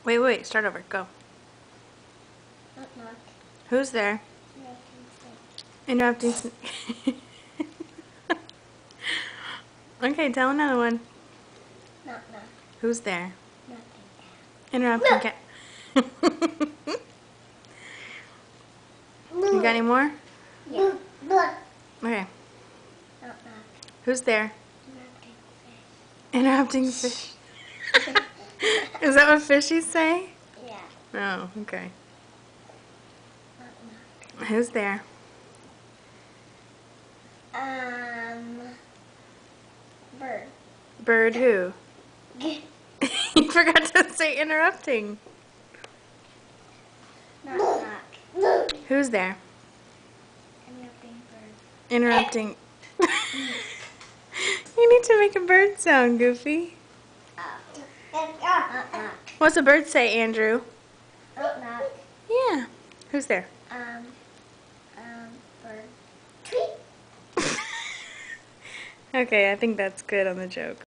Wait, start over. Go. Knock, knock. Who's there? Interrupting Interrupting. Okay, tell another one. Knock, knock. Who's there? Nothing. Interrupting cat. You got any more? Yeah. Okay. Knock, knock. Who's there? Interrupting Interrupting fish. Is that what fishies say? Yeah. Oh, okay. Knock, knock. Who's there? Bird. Bird who? You forgot to say interrupting. Knock, knock. Who's there? Interrupting bird. Interrupting. You need to make a bird sound, Goofy. Knock, knock. What's a bird say, Andrew? Knock, knock. Yeah. Who's there? Bird. Tweet. Okay, I think that's good on the joke.